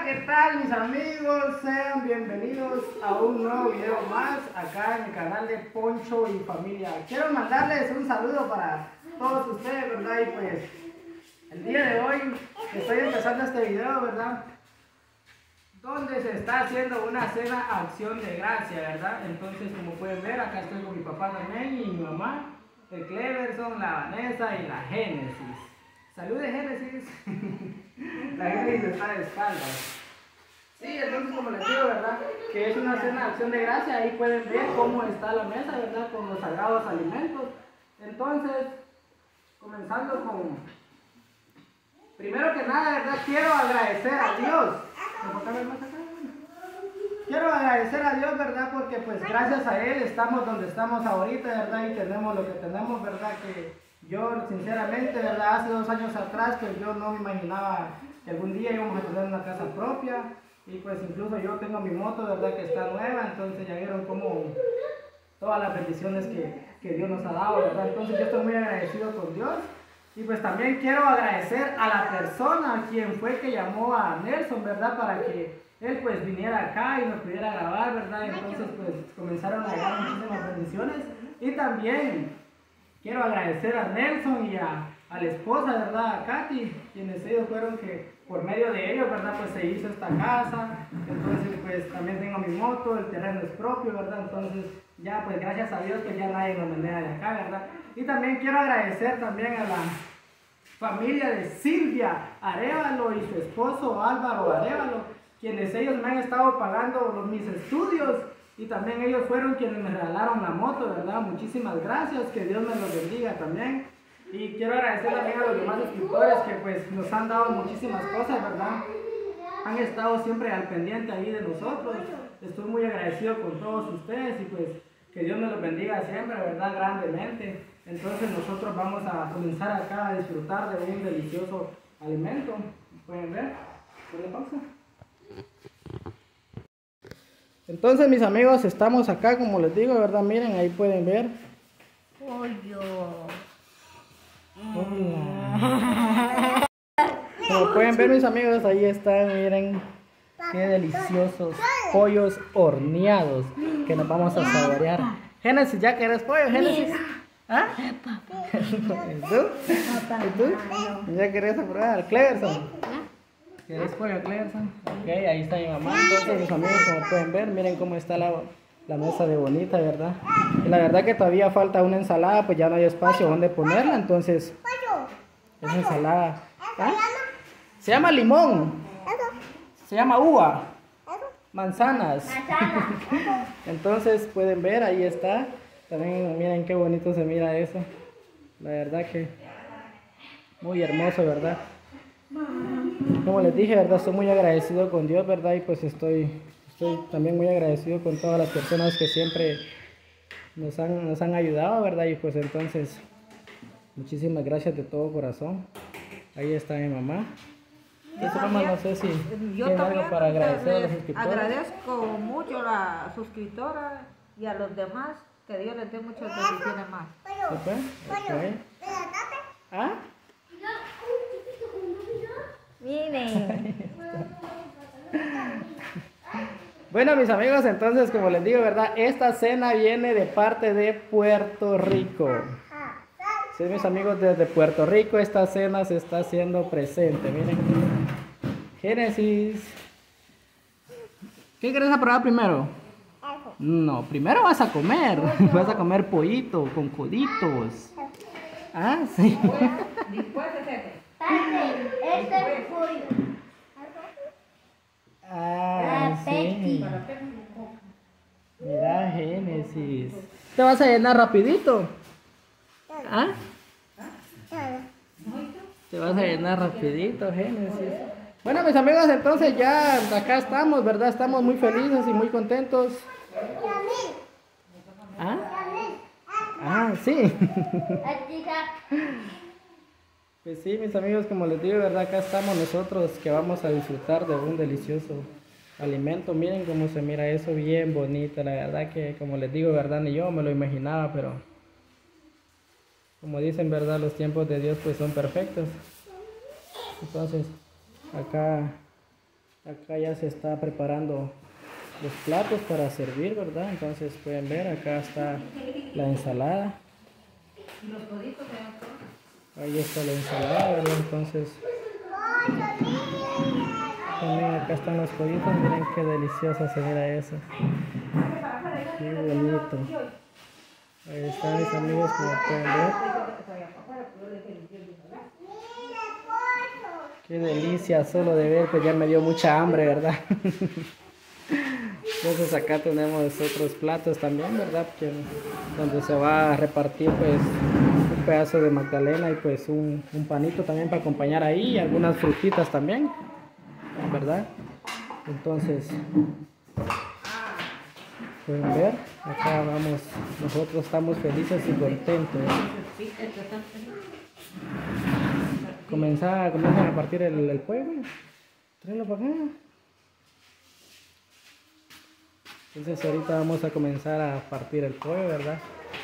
¿Qué tal mis amigos? Sean bienvenidos a un nuevo video más acá en el canal de Poncho y Familia. Quiero mandarles un saludo para todos ustedes, ¿verdad? Y pues el día de hoy estoy empezando este video, ¿verdad? Donde se está haciendo una cena acción de gracia, ¿verdad? Entonces, como pueden ver, acá estoy con mi papá también y mi mamá, el Cleverson, la Vanessa y la Génesis. ¡Salude, Génesis! La Génesis está de espaldas. Sí, entonces como les digo, ¿verdad? Que es una cena de acción de gracia. Ahí pueden ver cómo está la mesa, ¿verdad? Con los sagrados alimentos. Entonces, comenzando con... Primero que nada, ¿verdad? Quiero agradecer a Dios. Quiero agradecer a Dios, ¿verdad? Porque pues gracias a Él estamos donde estamos ahorita, ¿verdad? Y tenemos lo que tenemos, ¿verdad? Que yo sinceramente, ¿verdad? Hace 2 años atrás que yo no me imaginaba que algún día íbamos a tener una casa propia. Y pues incluso yo tengo mi moto, ¿verdad? Que está nueva, entonces ya vieron como todas las bendiciones que Dios nos ha dado, ¿verdad? Entonces yo estoy muy agradecido con Dios. Y pues también quiero agradecer a la persona quien fue que llamó a Nelson, ¿verdad? Para que él pues viniera acá y nos pudiera grabar, ¿verdad? Entonces pues comenzaron a llegar muchísimas bendiciones. Y también quiero agradecer a Nelson y a la esposa, ¿verdad? A Katy, quienes ellos fueron que por medio de ellos, ¿verdad? Pues se hizo esta casa. Entonces pues también tengo mi moto, el terreno es propio, ¿verdad? Entonces ya pues gracias a Dios que ya nadie nos menea de acá, ¿verdad? Y también quiero agradecer también a la familia de Silvia Arevalo y su esposo Álvaro Arevalo, quienes ellos me han estado pagando mis estudios y también ellos fueron quienes me regalaron la moto, ¿verdad? Muchísimas gracias, que Dios me los bendiga también. Y quiero agradecer también a los demás suscriptores que pues nos han dado muchísimas cosas, ¿verdad? Han estado siempre al pendiente ahí de nosotros. Estoy muy agradecido con todos ustedes y pues que Dios me los bendiga siempre, ¿verdad? Grandemente. Entonces nosotros vamos a comenzar acá a disfrutar de un delicioso alimento. ¿Pueden ver? ¿Pueden pausa? Entonces mis amigos, estamos acá como les digo, ¿verdad? Miren, ahí pueden ver. Pollo. Hola. Como pueden ver mis amigos, ahí están, miren. Qué deliciosos pollos horneados que nos vamos a saborear. Génesis, ¿ya querés pollo, Génesis? ¿Ah? ¿Y tú? ¿Y tú? ¿Ya querés probar? ¿Cleverson? ¿Querés pollo, Cleverson? Ok, ahí está mi mamá. Entonces, mis amigos, como pueden ver, miren cómo está la mesa de bonita, ¿verdad? Y la verdad que todavía falta una ensalada, pues ya no hay espacio donde ponerla, entonces... Esa ensalada... ¿Ah? Se llama limón. Se llama uva. Manzanas. Entonces pueden ver, ahí está. También miren qué bonito se mira eso. La verdad que muy hermoso, ¿verdad? Como les dije, ¿verdad? Estoy muy agradecido con Dios, ¿verdad? Y pues estoy también muy agradecido con todas las personas que siempre nos han ayudado, ¿verdad? Y pues entonces, muchísimas gracias de todo corazón. Ahí está mi mamá. Eso, mamá, no sé si tiene algo para agradecer a los suscriptores. Agradezco mucho a la suscriptora y a los demás. Que Dios les dé muchas bendiciones más. Okay. ¿Ah? Miren. Bueno, mis amigos, entonces, como les digo, ¿verdad? Esta cena viene de parte de Puerto Rico. Sí, mis amigos, desde Puerto Rico esta cena se está haciendo presente. Miren. Génesis. ¿Qué quieres probar primero? No, primero vas a comer. Vas a comer pollito con coditos. Ah, sí. Después de Este es pollo. Ah, sí. Mira, Génesis. ¿Te vas a llenar rapidito? ¿Ah? Te vas a llenar rapidito, Génesis. Bueno, mis amigos, entonces ya acá estamos, ¿verdad? Estamos muy felices y muy contentos. ¿Ah? Ah, sí. Pues sí, mis amigos, como les digo, ¿verdad? Acá estamos nosotros que vamos a disfrutar de un delicioso alimento. Miren cómo se mira eso, bien bonito. La verdad que, como les digo, ¿verdad? Ni yo me lo imaginaba, pero como dicen, ¿verdad? Los tiempos de Dios pues son perfectos. Entonces, acá Acá ya se está preparando los platos para servir, ¿verdad? Entonces pueden ver, acá está la ensalada. Y los coditos de Ahí está la ensalada, ¿verdad? Entonces también acá están los coditos. Miren qué deliciosa se mira eso. Qué bonito. Ahí están mis amigos, como pueden ver. Qué delicia solo de ver, pues ya me dio mucha hambre, ¿verdad? Entonces acá tenemos otros platos también, ¿verdad? Donde se va a repartir pues un pedazo de magdalena y pues un panito también para acompañar ahí y algunas frutitas también, ¿verdad? Entonces, pueden ver, acá vamos, nosotros estamos felices y contentos. Comienzan a partir el pollo, tráelo para acá. Entonces ahorita vamos a comenzar a partir el pollo, ¿verdad?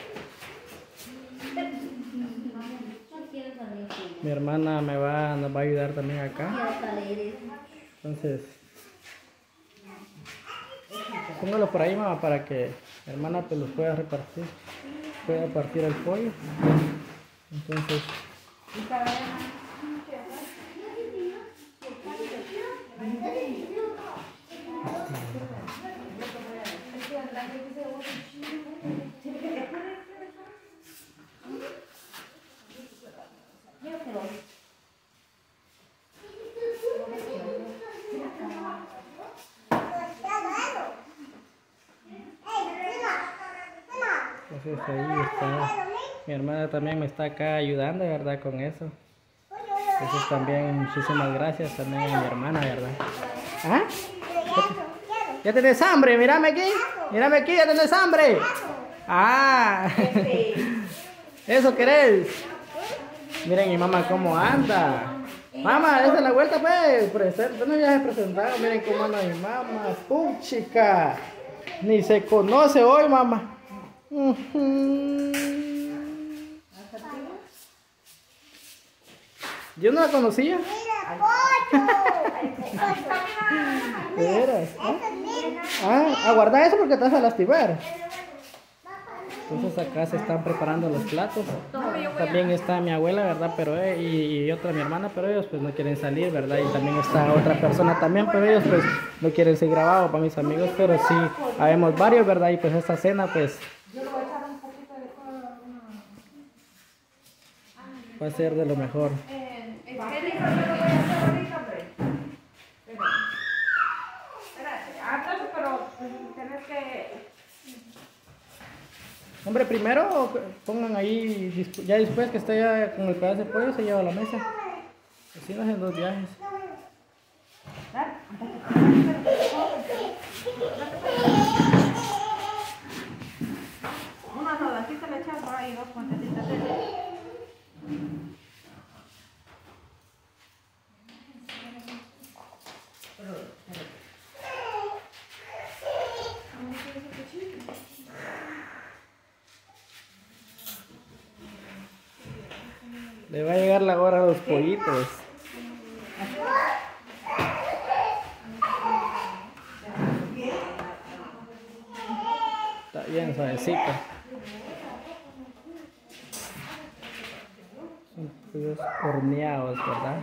Mi hermana nos va a ayudar también acá. Entonces, póngalo por ahí, mamá, para que mi hermana pues los pueda repartir. Pueda partir el pollo. Entonces, ahí está. Mi hermana también me está acá ayudando, ¿verdad? Con eso. Entonces también muchísimas gracias también a mi hermana, ¿verdad? ¿Ah? ¿Ya tenés hambre? Mírame aquí, ya tenés hambre. Ah, eso querés. Miren mi mamá cómo anda. Mamá, esa es la vuelta, pues. No ya se presentaron. Miren cómo anda mi mamá. Puchica. Ni se conoce hoy, mamá. Yo no la conocía. ¿De veras? Aguarda eso porque te vas a lastimar. Entonces acá se están preparando los platos. También está mi abuela, ¿verdad? Pero y otra mi hermana, pero ellos pues no quieren salir, ¿verdad? Y también está otra persona también, pero ellos pues no quieren ser grabados para mis amigos, pero sí habemos varios, ¿verdad? Y pues esta cena pues va a ser de lo mejor. Hombre, primero pongan ahí, ya después que esté ya con el pedazo de pollo se lleva a la mesa. Así no hacen dos viajes. una rodacita le echas por ahí, 2 cuantecitas de leche. Le va a llegar la hora a los pollitos. Está bien suavecito. Son pollos horneados, ¿verdad?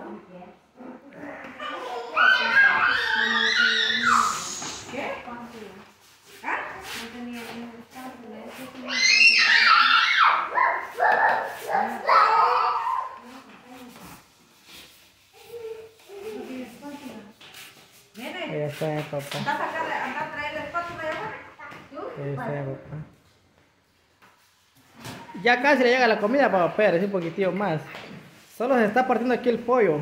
Ahí está mi papá. Ahí está mi papá. Ya casi le llega la comida, papá, pero es un poquitillo más. Solo se está partiendo aquí el pollo.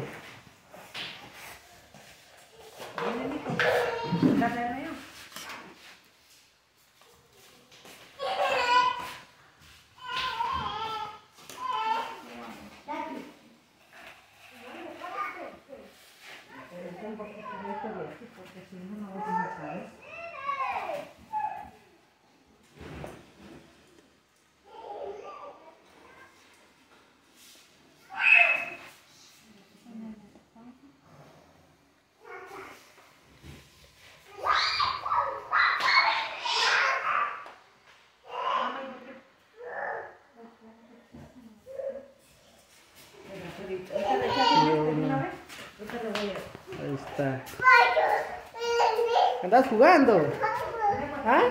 Ahí está. ¿Andas jugando? ¿Ah?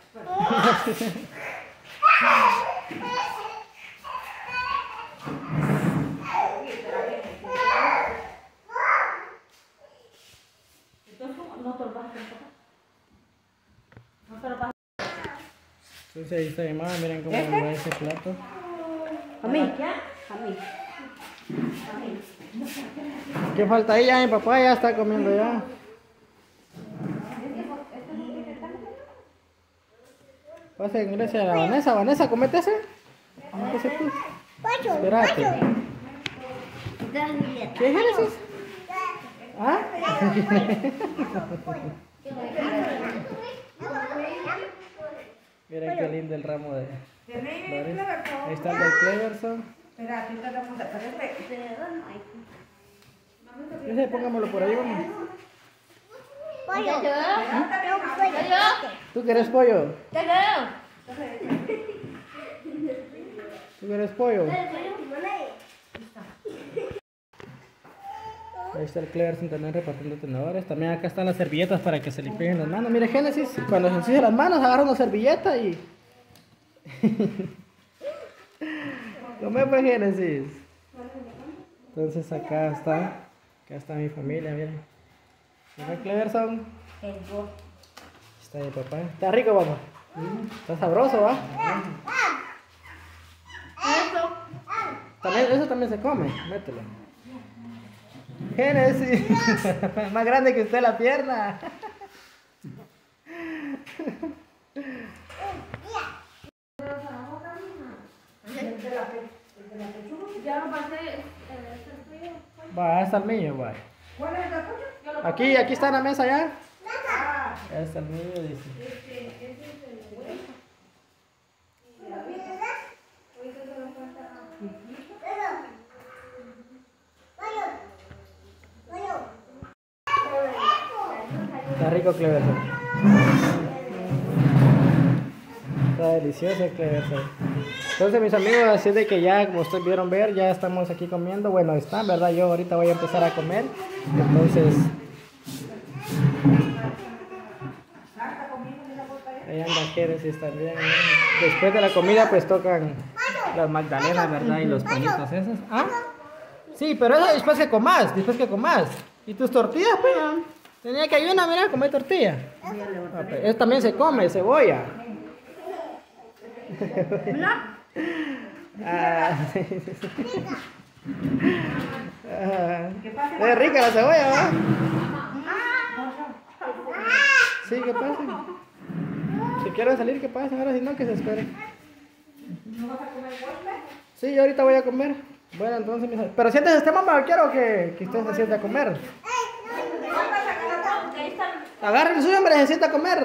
Entonces ahí está mi mamá, miren cómo me va ese plato. A mí. ¿Qué falta ahí? Ya mi papá ya está comiendo ya. Pasa en Grecia a la Vanessa. Vanessa, comete ese. Comete ese tú. Espérate. ¿Qué es Génesis? ¿Ah? Miren qué lindo el ramo de flores. Ahí está el del Cleverson. Espera, aquí está la punta. Ese, póngamelo por ahí, vamos. ¿Tú quieres pollo? ¿Tú quieres pollo? Ahí está el Cleverson también repartiendo tenedores. También acá están las servilletas para que se le peguen las manos. Mire Génesis, cuando se ensucia las manos agarra una servilleta y... Come pues Génesis. Entonces acá está mi familia, miren. Mira Cleverson. Está mi papá. Está rico, papá. Está sabroso, ¿va? También, eso también se come, mételo. Génesis, más grande que usted la pierna. Va, está el mío, va. Aquí está en la mesa ya. Ya está el mío, dice. Está rico Cleverson. Está delicioso el Cleverson. Entonces mis amigos, así de que ya como ustedes vieron ver, ya estamos aquí comiendo. Bueno, están, ¿verdad? Yo ahorita voy a empezar a comer. Entonces... ahí anda Génesis también. Después de la comida pues tocan las magdalenas, ¿verdad? Y los panitos esos. ¿Ah? Sí, pero eso después que comas, ¿Y tus tortillas, pues? Tenía que ayudar, mira, a comer tortilla. Eso también se come, cebolla. Es rica la cebolla, ¿va? Sí, ¿qué pasa? Si quieren salir, ¿qué pasa? Ahora si no, que se esperen. ¿No vas a comer golpe? Sí, yo ahorita voy a comer. Bueno, entonces, pero siéntese este mamá, quiero que usted se siente a comer. Agarre el suyo, hombre, se sienta a comer.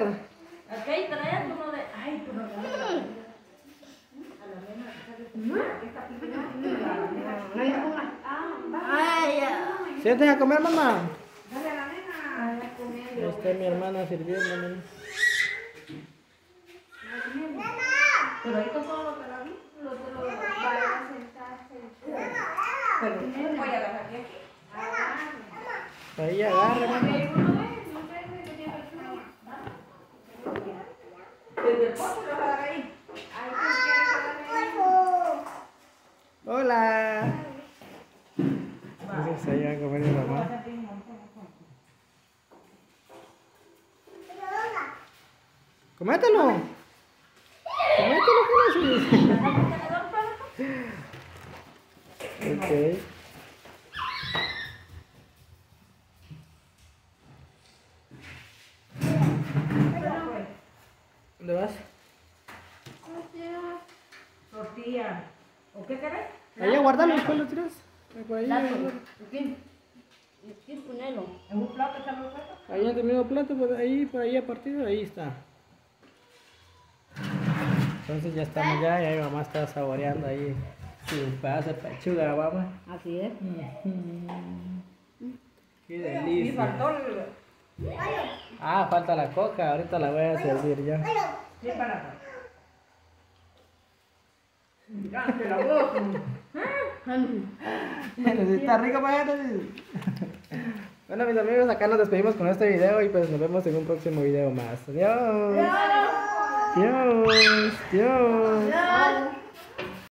Siéntese a comer, mamá. Ahí está mi hermana sirviendo, mira. Pero ahí todo lo que la vi, lo va a sentarse. Pero voy a agarrar aquí. Ahí agarre, mamá. Desde el pozo lo vas a dar ahí. Hola. Entonces ahí va a comer mi mamá. Comételo. Comételo, Génesis. Ok. ¿Dónde vas? Tortilla. ¿O qué querés? Ahí a guardarlo, después lo tiras. Por ahí. ¿En un plato echamos plato? Ahí en el mismo plato, por ahí a partir de ahí está. Entonces ya estamos ya mi mamá está saboreando ahí su pedazo de pechuga, mamá. Así es. Qué delicia. Ah, falta la coca, ahorita la voy a servir ya. Sí, para. Gante la voz. Está rico para Bueno, mis amigos, acá nos despedimos con este video y pues nos vemos en un próximo video más. Adiós. Dios. Dios. Adiós.